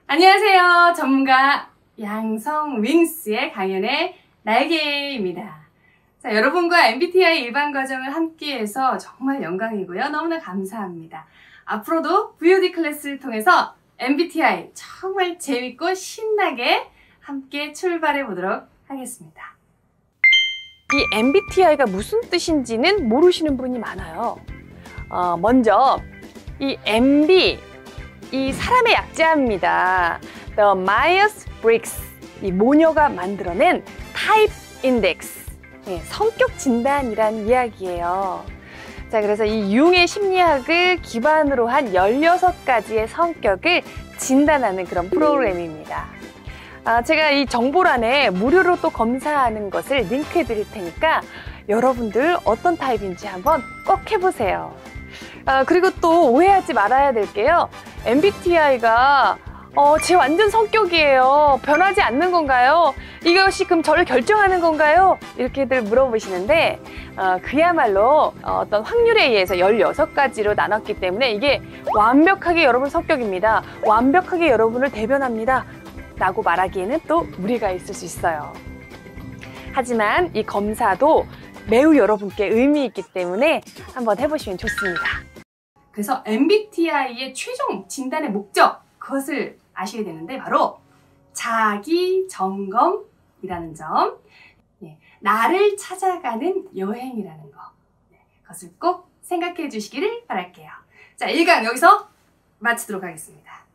안녕하세요. 전문가 양성 윙스의 강연의 날개입니다. 자, 여러분과 MBTI 일반 과정을 함께해서 정말 영광이고요. 너무나 감사합니다. 앞으로도 VOD 클래스를 통해서 MBTI 정말 재밌고 신나게 함께 출발해 보도록 하겠습니다. 이 MBTI가 무슨 뜻인지는 모르시는 분이 많아요. 먼저 이 MB, 이 사람의 약자입니다. The Myers-Briggs, 이 모녀가 만들어낸 타입 인덱스, 성격 진단이란 이야기예요. 자, 그래서 이 융의 심리학을 기반으로 한 16가지의 성격을 진단하는 그런 프로그램입니다. 제가 이 정보란에 무료로 또 검사하는 것을 링크해 드릴 테니까 여러분들 어떤 타입인지 한번 꼭 해보세요. 그리고 또 오해하지 말아야 될 게요. MBTI가 제 완전 성격이에요. 변하지 않는 건가요? 이것이 그럼 저를 결정하는 건가요? 이렇게들 물어보시는데 그야말로 어떤 확률에 의해서 16가지로 나눴기 때문에 이게 완벽하게 여러분 성격입니다. 완벽하게 여러분을 대변합니다. 라고 말하기에는 또 무리가 있을 수 있어요. 하지만 이 검사도 매우 여러분께 의미 있기 때문에 한번 해보시면 좋습니다. 그래서 MBTI의 최종 진단의 목적, 그것을 아셔야 되는데 바로 자기 점검이라는 점, 나를 찾아가는 여행이라는 거, 그것을 꼭 생각해 주시기를 바랄게요. 자, 1강 여기서 마치도록 하겠습니다.